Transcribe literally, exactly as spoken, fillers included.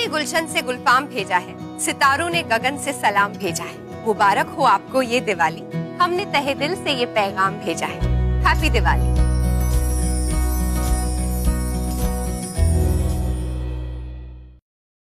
ने गुलशन से गुलफाम भेजा है, सितारों ने गगन से सलाम भेजा है। मुबारक हो आपको ये दिवाली, हमने तहे दिल से ये पैगाम भेजा है। हैप्पी दिवाली।